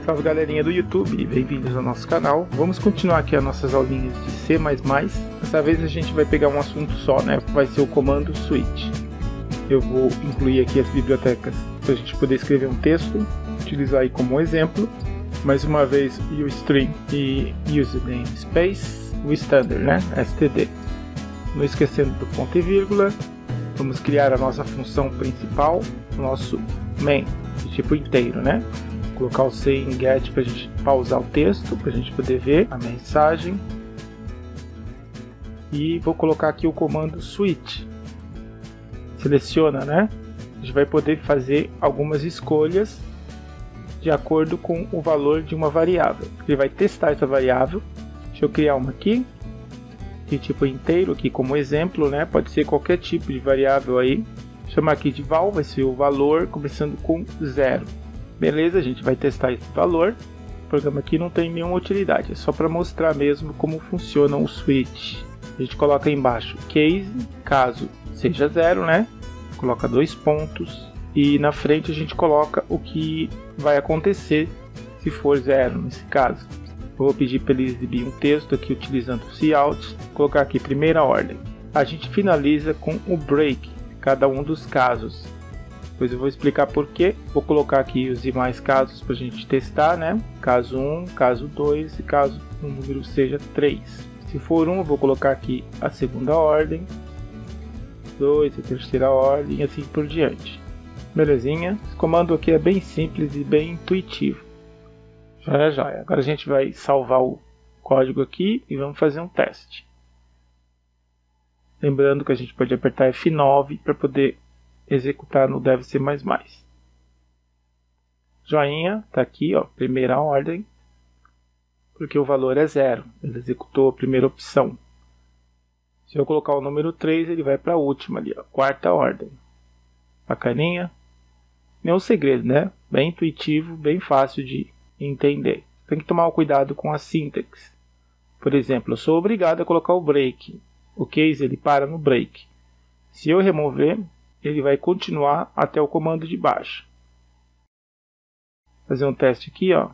Salve galerinha do YouTube, bem-vindos ao nosso canal. Vamos continuar aqui as nossas aulinhas de C++. Dessa vez a gente vai pegar um assunto só, né? Vai ser o comando switch. Eu vou incluir aqui as bibliotecas para a gente poder escrever um texto, utilizar aí como exemplo. Mais uma vez, uString e useNamespace, o standard, né? std. Não esquecendo do ponto e vírgula. Vamos criar a nossa função principal, o nosso main, de tipo inteiro, né? Colocar o C em get para a gente pausar o texto, para a gente poder ver a mensagem. E vou colocar aqui o comando switch. Seleciona, né? A gente vai poder fazer algumas escolhas de acordo com o valor de uma variável. Ele vai testar essa variável. Deixa eu criar uma aqui, de tipo inteiro, aqui como exemplo, né? Pode ser qualquer tipo de variável aí. Vou chamar aqui de val, vai ser o valor começando com 0. Beleza, a gente vai testar esse valor. O programa aqui não tem nenhuma utilidade, é só para mostrar mesmo como funciona o switch. A gente coloca embaixo case, caso seja 0, né? Coloca 2 pontos e na frente a gente coloca o que vai acontecer se for 0 nesse caso. Eu vou pedir para ele exibir um texto aqui utilizando o cout, colocar aqui primeira ordem. A gente finaliza com o break, cada um dos casos. Depois eu vou explicar por quê. Vou colocar aqui os demais casos para a gente testar, né? Caso 1, caso 2 e caso o número seja 3. Se for 1, eu vou colocar aqui a segunda ordem, 2, a terceira ordem e assim por diante. Belezinha? Esse comando aqui é bem simples e bem intuitivo. Já. Agora a gente vai salvar o código aqui e vamos fazer um teste. Lembrando que a gente pode apertar F9 para poder executar no Dev C++. Joinha, está aqui, ó, primeira ordem, porque o valor é 0. Ele executou a primeira opção. Se eu colocar o número 3, ele vai para a última ali, ó, quarta ordem. Bacaninha. Nenhum segredo, né? Bem intuitivo, bem fácil de entender. Tem que tomar cuidado com a sintaxe. Por exemplo, eu sou obrigado a colocar o break. O case ele para no break. Se eu remover, ele vai continuar até o comando de baixo. Fazer um teste aqui, ó.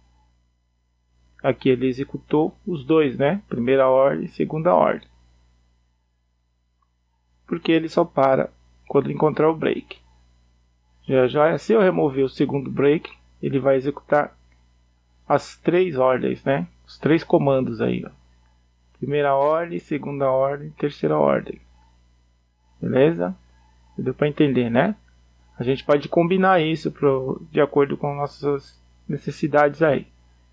Aqui ele executou os dois, né? Primeira ordem e segunda ordem. Porque ele só para quando encontrar o break. Já, se eu remover o segundo break, ele vai executar as 3 ordens, né? Os 3 comandos aí, ó. Primeira ordem, segunda ordem, terceira ordem. Beleza? Deu para entender, né? A gente pode combinar isso de acordo com nossas necessidades aí.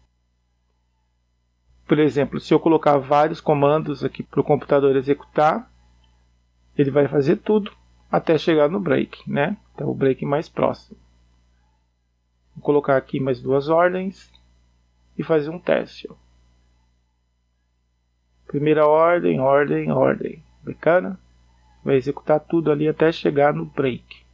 Por exemplo, se eu colocar vários comandos aqui para o computador executar, ele vai fazer tudo até chegar no break, né? Até o break mais próximo. Vou colocar aqui mais 2 ordens e fazer um teste. Ó. Primeira ordem, ordem. Bacana? Vai executar tudo ali até chegar no break.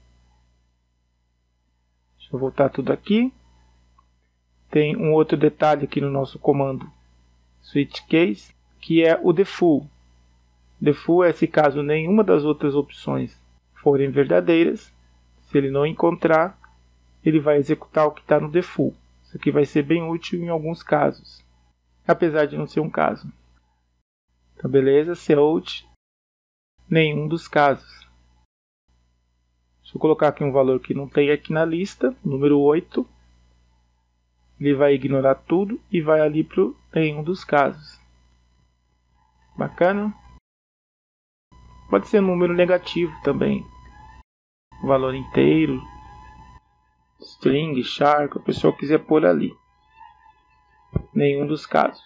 Deixa eu voltar tudo aqui. Tem um outro detalhe aqui no nosso comando switch case, que é o default. Default é se caso nenhuma das outras opções forem verdadeiras. Se ele não encontrar, ele vai executar o que está no default. Isso aqui vai ser bem útil em alguns casos, apesar de não ser um caso. Então beleza, cout nenhum dos casos. Deixa eu colocar aqui um valor que não tem aqui na lista, número 8. Ele vai ignorar tudo e vai ali para o nenhum dos casos. Bacana? Pode ser um número negativo também. Valor inteiro, string, char, que a pessoa quiser pôr ali. Nenhum dos casos.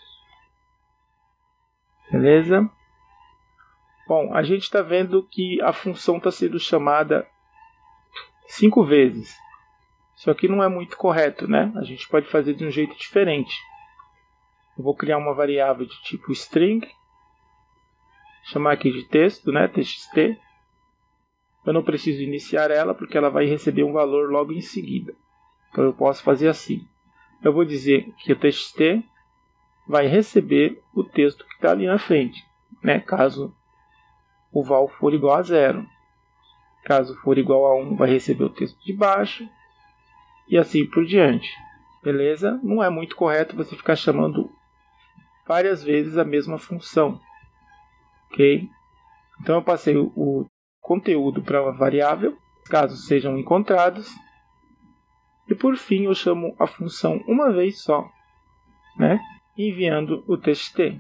Beleza? Bom, a gente está vendo que a função está sendo chamada 5 vezes. Isso aqui não é muito correto, né? A gente pode fazer de um jeito diferente. Eu vou criar uma variável de tipo string. Chamar aqui de texto, né? txt. Eu não preciso iniciar ela porque ela vai receber um valor logo em seguida. Então eu posso fazer assim. Eu vou dizer que o txt vai receber o texto que está ali na frente, né? Caso o val for igual a 0. Caso for igual a 1, vai receber o texto de baixo. E assim por diante. Beleza? Não é muito correto você ficar chamando várias vezes a mesma função. Ok? Então eu passei o conteúdo para uma variável, casos sejam encontrados. E por fim eu chamo a função uma vez só, né? Enviando o txt.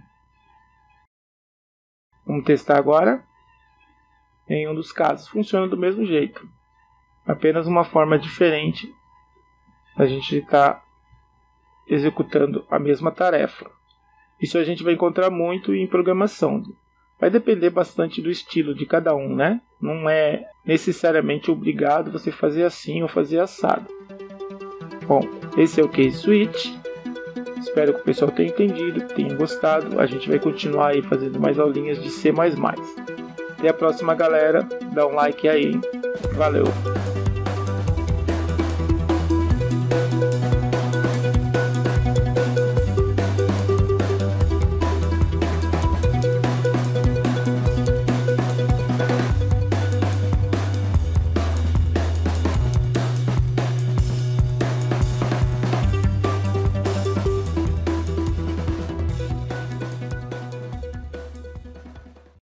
Vamos testar agora. Em um dos casos funciona do mesmo jeito. Apenas uma forma diferente a gente está executando a mesma tarefa. Isso a gente vai encontrar muito em programação. Vai depender bastante do estilo de cada um, né? Não é necessariamente obrigado você fazer assim ou fazer assado. Bom, esse é o Case Switch. Espero que o pessoal tenha entendido, tenha gostado. A gente vai continuar aí fazendo mais aulinhas de C++. Até a próxima, galera. Dá um like aí. Valeu!